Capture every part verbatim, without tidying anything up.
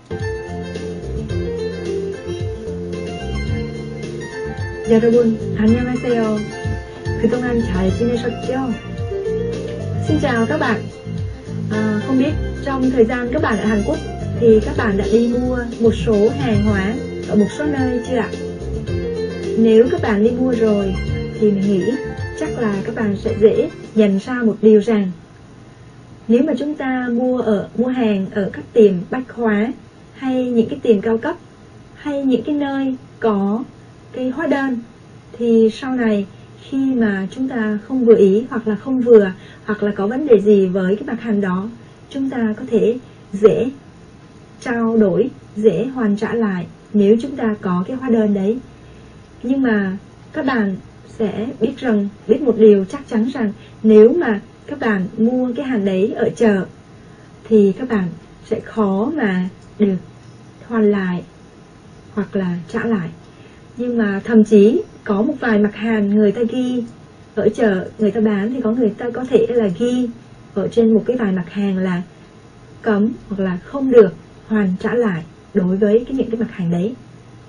여러분, 안녕하세요. 그동안 잘 지내셨죠? Xin chào các bạn. À, không biết trong thời gian các bạn ở Hàn Quốc thì các bạn đã đi mua một số hàng hóa ở một số nơi chưa ạ? Nếu các bạn đi mua rồi thì mình nghĩ chắc là các bạn sẽ dễ nhận ra một điều rằng nếu mà chúng ta mua ở mua hàng ở các tiệm bách hóa hay những cái tiệm cao cấp hay những cái nơi có cái hóa đơn thì sau này khi mà chúng ta không vừa ý hoặc là không vừa hoặc là có vấn đề gì với cái mặt hàng đó, chúng ta có thể dễ trao đổi, dễ hoàn trả lại nếu chúng ta có cái hóa đơn đấy. Nhưng mà các bạn sẽ biết rằng biết một điều chắc chắn rằng nếu mà các bạn mua cái hàng đấy ở chợ thì các bạn sẽ khó mà được hoàn lại hoặc là trả lại. Nhưng mà thậm chí có một vài mặt hàng người ta ghi ở chợ, người ta bán thì có người ta có thể là ghi ở trên một cái vài mặt hàng là cấm hoặc là không được hoàn trả lại đối với cái những cái mặt hàng đấy.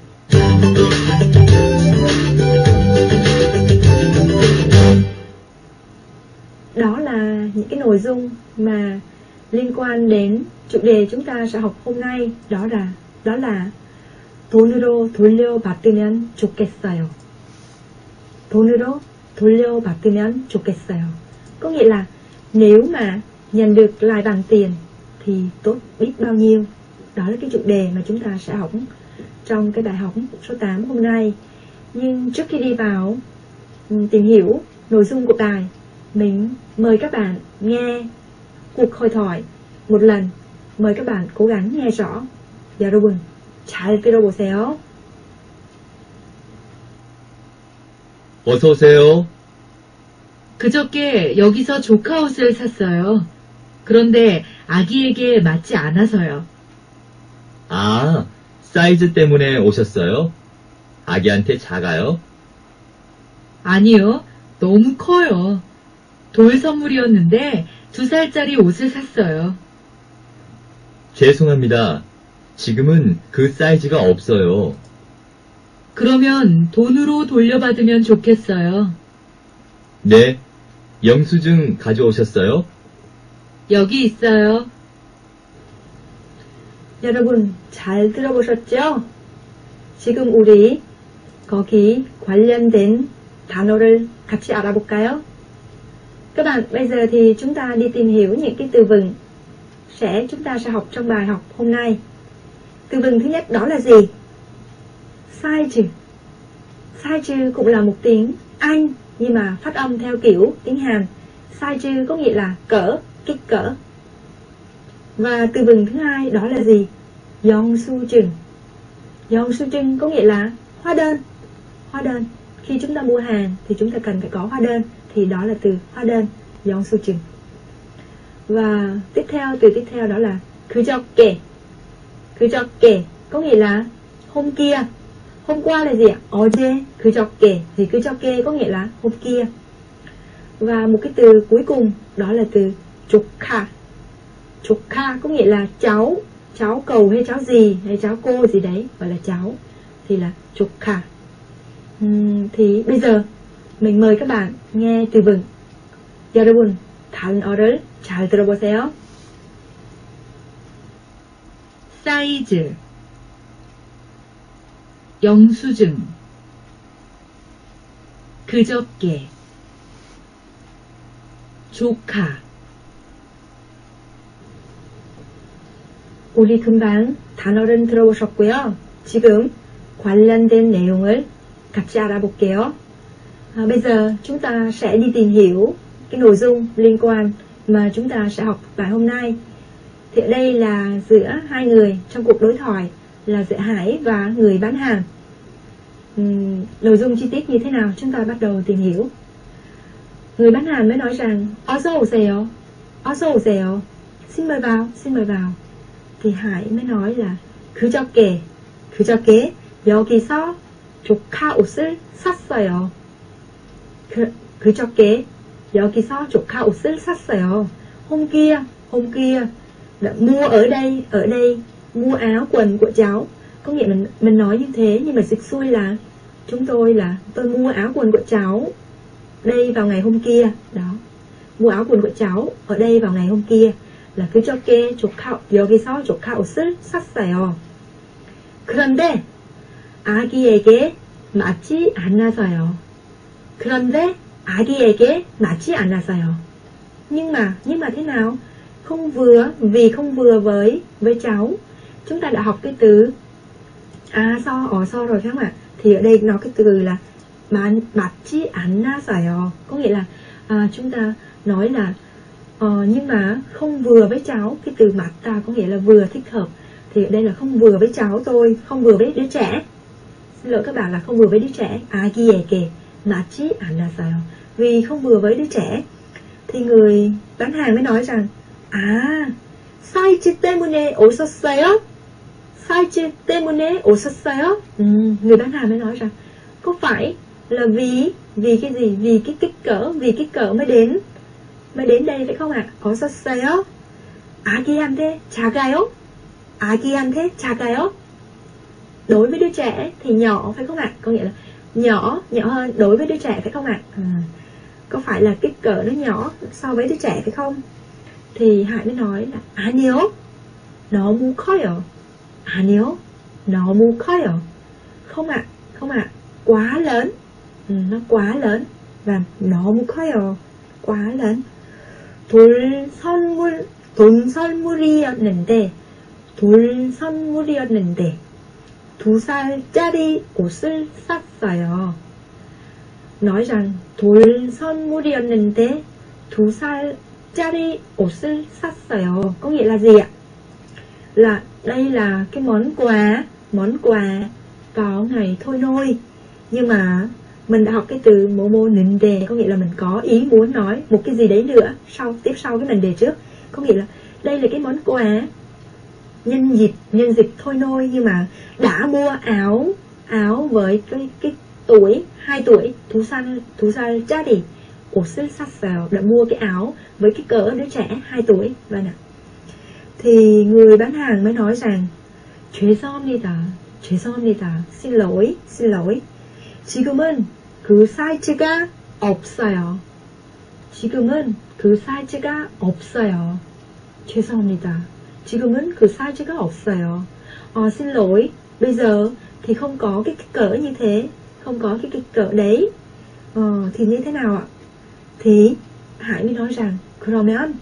Đó là những cái nội dung mà liên quan đến chủ đề chúng ta sẽ học hôm nay, đó là đó là 돈으로 돌려받으면 좋겠어요. 돈으로 돌려받으면 좋겠어요. Có nghĩa là nếu mà nhận được lại bằng tiền thì tốt biết bao nhiêu. Đó là cái chủ đề mà chúng ta sẽ học trong cái bài học số tám hôm nay. Nhưng trước khi đi vào tìm hiểu nội dung của bài, mình mời các bạn nghe cuộc hội thoại một lần. Mời các bạn cố gắng nghe rõ. 여러분, 잘 들어보세요. 어서 오세요. 그저께 여기서 조카 옷을 샀어요. 그런데 아기에게 맞지 않아서요. 아, 사이즈 때문에 오셨어요? 아기한테 작아요? 아니요, 너무 커요. 돌 선물이었는데 두 살짜리 옷을 샀어요. 죄송합니다. 지금은 그 사이즈가 없어요. 그러면 돈으로 돌려받으면 좋겠어요. 네, 영수증 가져오셨어요? 여기 있어요. 여러분, 잘 들어보셨죠? 지금 우리 거기 관련된 단어를 같이 알아볼까요? Các bạn, bây giờ thì chúng ta đi tìm hiểu những cái từ vựng sẽ chúng ta sẽ học trong bài học hôm nay. Từ vựng thứ nhất đó là gì? Size. Size cũng là một tiếng Anh nhưng mà phát âm theo kiểu tiếng Hàn. Size có nghĩa là cỡ, kích cỡ. Và từ vựng thứ hai đó là gì? 영수증. 영수증 có nghĩa là hóa đơn. Hóa đơn. Khi chúng ta mua hàng thì chúng ta cần phải có hóa đơn, thì đó là từ hóa đơn, 영수증. Và tiếp theo, từ tiếp theo đó là 그저께. 그저께 có nghĩa là hôm kia. Hôm qua là gì ạ? 어제. 그저께 thì 그저께 có nghĩa là hôm kia. Và một cái từ cuối cùng đó là từ 조카. 조카 có nghĩa là cháu, cháu cầu hay cháu gì hay cháu cô gì đấy gọi là cháu thì là 조카. uhm, Thì bây giờ mình mời các bạn nghe từ vựng. 여러분, 단어를 잘 들어보세요. 사이즈, 영수증, 그저께, 조카. 우리 금방 단어를 들어보셨고요. 지금 관련된 내용을 같이 알아볼게요. À, bây giờ chúng ta sẽ đi tìm hiểu cái nội dung liên quan mà chúng ta sẽ học bài hôm nay. Thì ở đây là giữa hai người trong cuộc đối thoại là giữa Hải và người bán hàng. uhm, Nội dung chi tiết như thế nào chúng ta bắt đầu tìm hiểu. Người bán hàng mới nói rằng 어서 오세요, 어서 오세요, xin mời vào, xin mời vào. Thì Hải mới nói là 그저께, 그저께 여기서 조카 옷을 샀어요. 그, 그저께 여기서 조카 옷을 샀어요. Hôm kia, hôm kia đã mua ở đây, ở đây mua áo quần của cháu. Có nghĩa mình mình nói như thế, nhưng mà dịch xuôi là chúng tôi là tôi mua áo quần của cháu đây vào ngày hôm kia. Đó, mua áo quần của cháu ở đây vào ngày hôm kia. là 그저께 조카, 여기서 조카 옷을 샀어요. 그런데 아기에게 맞지 않아서요. 그런데 아기에게 맞지 않아서요. Nhưng mà, nhưng mà thế nào? Không vừa, vì không vừa với với cháu. Chúng ta đã học cái từ à so, ở so rồi phải không ạ? Thì ở đây nó cái từ là 맞지 않아서요. Có nghĩa là à, chúng ta nói là ờ, nhưng mà không vừa với cháu. Cái từ 맞다 có nghĩa là vừa, thích hợp. Thì ở đây là không vừa với cháu tôi, không vừa với đứa trẻ. Xin lỗi các bạn, là không vừa với đứa trẻ. 아기에게 맞지 않아서요. Vì không vừa với đứa trẻ. Thì người bán hàng mới nói rằng à, 사이즈 때문에 오셨어요? 사이즈 때문에 오셨어요? Ừ, người bán hàng mới nói rằng có phải là vì vì cái gì? Vì cái kích cỡ, vì kích cỡ mới đến mới đến đây phải không ạ? 오셨어요? 아기한테 작아요? 아기한테 작아요? Đối với đứa trẻ thì nhỏ phải không ạ? Có nghĩa là nhỏ, nhỏ hơn đối với đứa trẻ phải không ạ? À, có phải là kích cỡ nó nhỏ so với đứa trẻ phải không? Thì Hải mới nói là 아니요, 너무 커요. 아니요, 너무 커요. Không ạ, không ạ, quá lớn. Ừ, nó quá lớn. Và 너무 커요, quá lớn. 돌 선물, 돈 선물이었는데, 돌 선물이었는데 두 살짜리 옷을 샀어요. Nói rằng 돌 선물이었는데 두 살짜리 옷을 샀어요. Có nghĩa là gì ạ? Là đây là cái món quà, món quà có ngày thôi nôi. Nhưng mà mình đã học cái từ mô mô nịnh đề, có nghĩa là mình có ý muốn nói một cái gì đấy nữa sau, tiếp sau cái mệnh đề trước. Có nghĩa là đây là cái món quà nhân dịp, nhân dịp thôi nôi, nhưng mà đã mua áo áo với cái cái tuổi hai tuổi, 두 살 두 살짜리 옷을 샀어요. Đã mua cái áo với cái cỡ đứa trẻ hai tuổi. Vâng ạ. Thì người bán hàng mới nói rằng 죄송합니다, 죄송합니다, xin lỗi, xin lỗi. 지금은 그 사이즈가 없어요. 지금은 그 사이즈가 없어요. 죄송합니다. 지금은 그 사이즈가 없어요. Ờ, xin lỗi, bây giờ thì không có cái kích cỡ như thế, không có cái kích cỡ đấy. Ờ, thì như thế nào ạ? Thì Hải mới nói rằng 그러면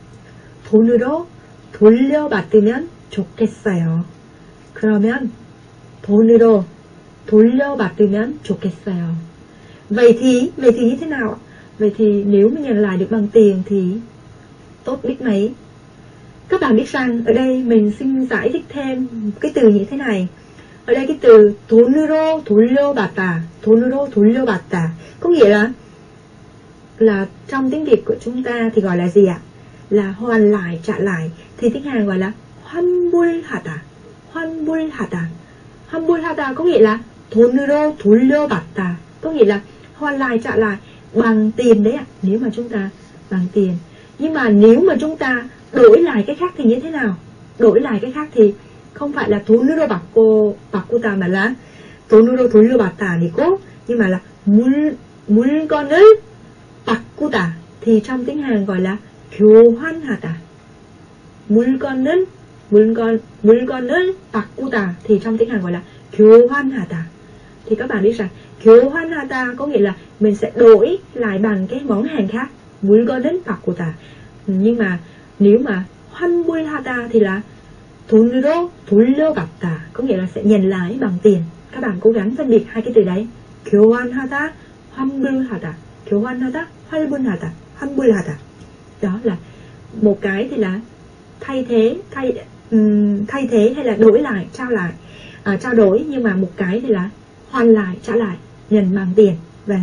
돈으로 돌려받으면 좋겠어요. 그러면 돈으로 돌려받으면 좋겠어요. Vậy thì, vậy thì như thế nào ạ? Vậy thì nếu mà nhận lại được bằng tiền thì tốt biết mấy. Các bạn biết rằng ở đây mình xin giải thích thêm cái từ như thế này. Ở đây cái từ 돈으로 돌려받다, 돈으로 돌려받다 có nghĩa là là trong tiếng Việt của chúng ta thì gọi là gì ạ? Là hoàn lại, trả lại. Thì tiếng Hàn gọi là 환불하다, 환불하다. 환불하다 có nghĩa là 돈으로 돌려받다, có nghĩa là hoàn lại, trả lại bằng tiền đấy ạ. Nếu mà chúng ta bằng tiền. Nhưng mà nếu mà chúng ta đổi lại cái khác thì như thế nào? Đổi lại cái khác thì không phải là 돈으로 받고 바꾸다 mà là 돈으로 돌려받다 아니고, nhưng mà là 물 물건을 바꾸다 thì trong tiếng Hàn gọi là 교환하다. 물건을 물건 물건을 바꾸다 thì trong tiếng Hàn gọi là 교환하다. Thì các bạn biết rằng 교환하다 có nghĩa là mình sẽ đổi lại bằng cái món hàng khác. 물건을 바꾸다. Nhưng mà nếu mà 환불하다 thì là 돈으로 돌려받다, có nghĩa là sẽ nhận lại bằng tiền. Các bạn cố gắng phân biệt hai cái từ đấy. 교환하다, 환불하다. 교환하다, 환불하다. 환불하다. Đó là một cái thì là thay thế, thay um, thay thế hay là đổi lại, trao lại, à, trao đổi. Nhưng mà một cái thì là hoàn lại, trả lại, nhận bằng tiền. Và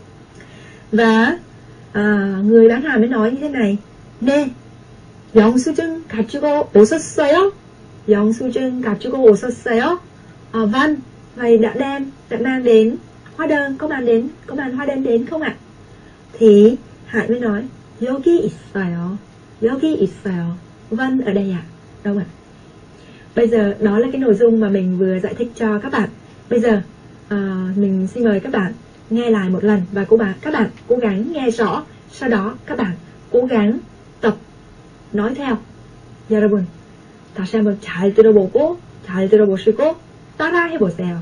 và à, người bán hàng mới nói như thế này. 네, 영수증 가지고 오셨어요? 영수증 가지고 오셨어요? À, vâng, vậy đã đem, đã mang đến hóa đơn, có mang đến, có mang hóa đơn đến không ạ? Thì Hải mới nói 여기 있어요. 여기 있어요. Vâng, ở đây ạ. Đâu ạ? Bây giờ đó là cái nội dung mà mình vừa giải thích cho các bạn. Bây giờ à, mình xin mời các bạn nghe lại một lần và cô bạn, các bạn cố gắng nghe rõ. Sau đó các bạn cố gắng tập nói theo. 여러분, 다시 한번 잘 들어보고 잘 들어보시고 따라 해보세요.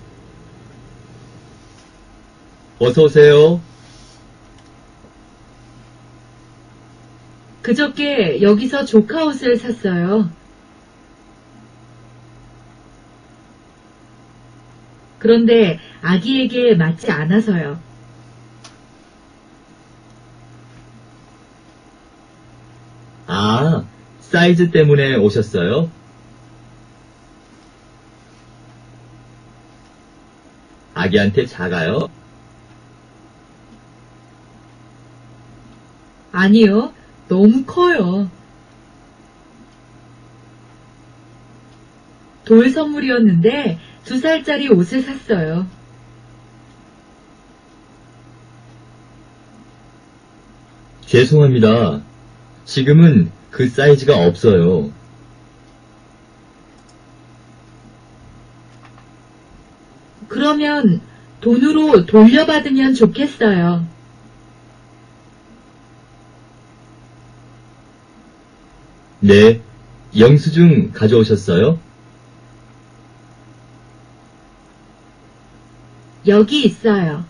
어서 오세요. 그저께 여기서 조카 옷을 샀어요. 그런데 아기에게 맞지 않아서요. 아, 사이즈 때문에 오셨어요? 아기한테 작아요? 아니요, 너무 커요. 돌 선물이었는데 두 살짜리 옷을 샀어요. 죄송합니다. 지금은 그 사이즈가 없어요. 그러면 돈으로 돌려받으면 좋겠어요. 네, 영수증 가져오셨어요? 여기 있어요.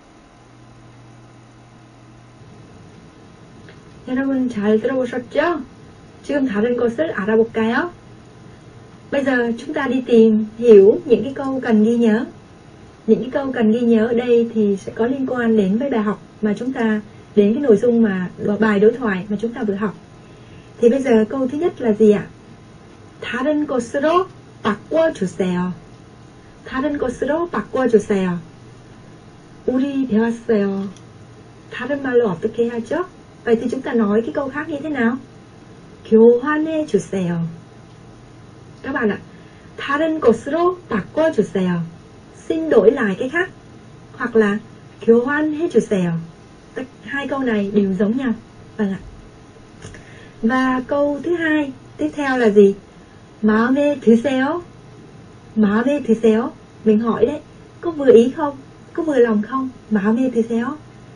여러분 잘 들어보셨죠? 지금 다른 것을 알아볼까요? Bây giờ chúng ta đi tìm hiểu những cái câu cần ghi nhớ. Những cái câu cần ghi nhớ ở đây thì sẽ có liên quan đến với bài học mà chúng ta, đến cái nội dung mà bài đối thoại mà chúng ta vừa học. Thì bây giờ câu thứ nhất là gì ạ? 다른 것으로 바꿔주세요. 다른 것으로 바꿔주세요. 우리 배웠어요. 다른 말로 어떻게 하죠? Vậy thì chúng ta nói cái câu khác như thế nào? 교환해 주세요. Các bạn ạ, 다른 것으로 바꿔주세요. Xin đổi lại cái khác. Hoặc là 교환해 주세요. Hai câu này đều giống nhau. Vâng ạ. Và câu thứ hai tiếp theo là gì? 마음에 드세요. 마음에 드세요. Mình hỏi đấy, có vừa ý không? Có vừa lòng không? 마음에 드세요.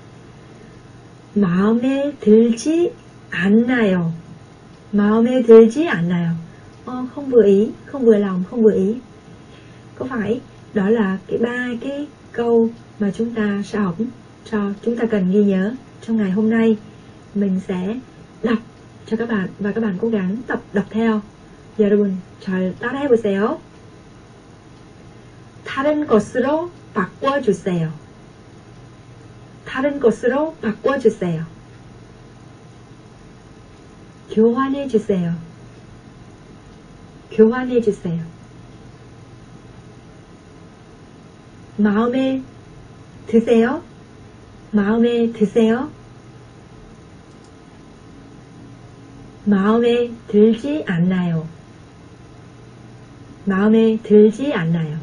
마음에 들지 않나요. 마음에 들지 않나요. Ờ, không vừa ý, không vừa lòng, không vừa ý. Có phải đó là cái ba cái câu mà chúng ta sẽ học cho chúng ta cần ghi nhớ trong ngày hôm nay. Mình sẽ đọc cho các bạn và các bạn cố gắng tập đọc theo. 여러분 잘 따라해 보세요. 다른 것으로 바꿔주세요. 다른 것으로 바꿔주세요. 교환해 주세요. 교환해 주세요. 마음에 드세요. 마음에 드세요. 마음에 들지 않나요. 마음에 들지 않나요.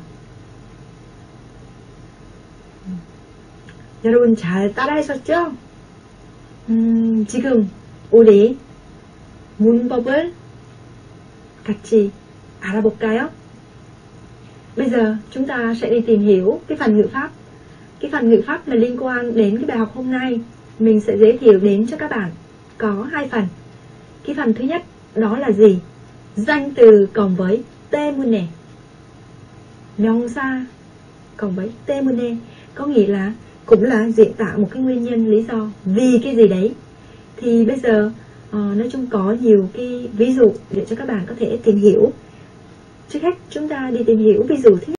여러분 잘 따라하셨죠? 음, 지금 우리 문법을 같이 알아볼까요? Bây giờ chúng ta sẽ đi tìm hiểu cái phần ngữ pháp. Cái phần ngữ pháp mà liên quan đến cái bài học hôm nay mình sẽ giới thiệu đến cho các bạn có hai phần. Cái phần thứ nhất đó là gì? Danh từ cộng với 때문에. 명사 cộng với 때문에 có nghĩa là cũng là diễn tả một cái nguyên nhân, lý do, vì cái gì đấy. Thì bây giờ uh, nói chung có nhiều cái ví dụ để cho các bạn có thể tìm hiểu. Trước hết chúng ta đi tìm hiểu ví dụ thứ nhất.